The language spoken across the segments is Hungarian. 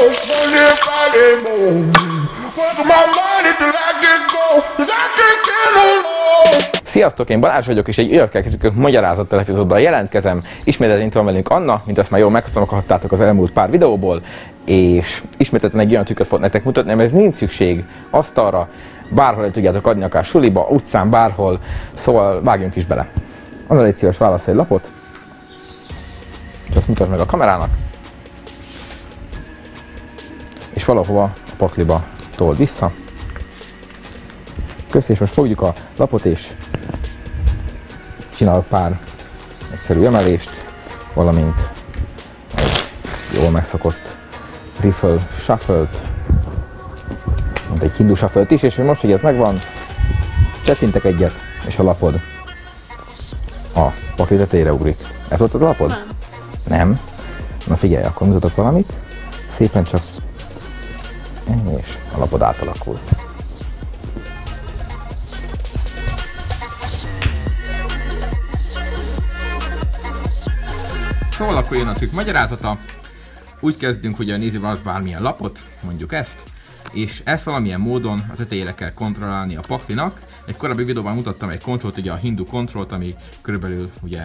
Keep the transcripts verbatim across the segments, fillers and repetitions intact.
Sziasztok, én Balázs vagyok, és egy őrkelkedők magyarázattal epizóddal jelentkezem. Ismételten itt van velünk Anna, mint ezt már jól megszokhattátok az elmúlt pár videóból, és ismételten egy olyan trükköt fog nektek mutatni, mert ez nincs szükség asztalra, bárhol el tudjátok adni, akár suliba, utcán, bárhol, szóval vágjunk is bele. Anna, légy szíves, válasz egy lapot, és azt mutasd meg a kamerának, és valahova a pakliba told vissza. Köszi, és most fogjuk a lapot és csinálok pár egyszerű emelést, valamint egy jól megszokott riffle shuffle-t, mint egy hindu shuffle-t is, és most, hogy ez megvan, csettintek egyet, és a lapod a pakli tetejére ugrik. Ez volt az a lapod? Nem. Nem? Na figyelj, akkor mutatok valamit, szépen csak, és a lapod átalakul. Szóval akkor jön a trükk magyarázata. Úgy kezdünk, hogy a néző az bármilyen lapot, mondjuk ezt, és ezt valamilyen módon a tetejére kell kontrollálni a paklinak. Egy korábbi videóban mutattam egy kontrollt, ugye a hindu kontrollt, ami körülbelül ugye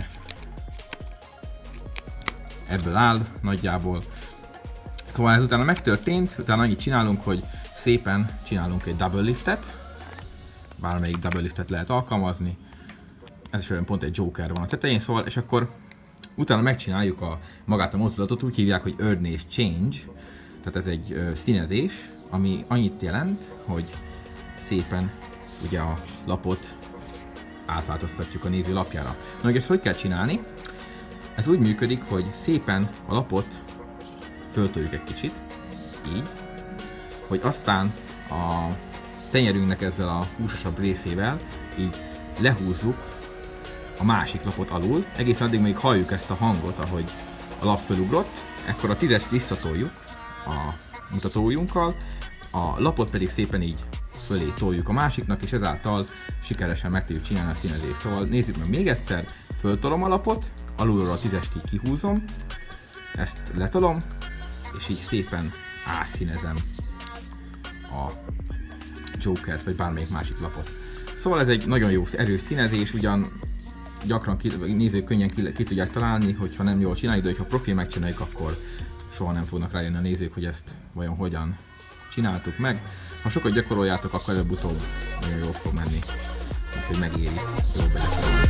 ebből áll nagyjából. Szóval ez utána megtörtént, utána annyit csinálunk, hogy szépen csinálunk egy double liftet. Bármelyik double liftet lehet alkalmazni. Ez is olyan pont egy joker van a tetején, szóval, és akkor utána megcsináljuk a, magát a mozdulatot, úgy hívják, hogy earnese change, tehát ez egy ö, színezés, ami annyit jelent, hogy szépen ugye a lapot átváltoztatjuk a néző lapjára. Na, hogy ezt hogy kell csinálni? Ez úgy működik, hogy szépen a lapot föltoljuk egy kicsit, így, hogy aztán a tenyerünknek ezzel a húsosabb részével így lehúzzuk a másik lapot alul, egészen addig még halljuk ezt a hangot, ahogy a lap fölugrott, ekkor a tízest visszatoljuk a mutatójunkkal, a lapot pedig szépen így fölé toljuk a másiknak, és ezáltal sikeresen meg tudjuk csinálni a színezést. Szóval nézzük meg még egyszer, föltolom a lapot, alulról a tízest így kihúzom, ezt letolom, és így szépen átszínezem a jokert, vagy bármelyik másik lapot. Szóval ez egy nagyon jó erős színezés, ugyan gyakran ki, nézők könnyen ki, ki tudják találni, hogyha nem jól csináljuk, de ha profil megcsináljuk, akkor soha nem fognak rájönni a nézők, hogy ezt vajon hogyan csináltuk meg. Ha sokat gyakoroljátok, akkor előbb-utóbb nagyon jól fog menni, úgyhogy megéri jól begyakorolni.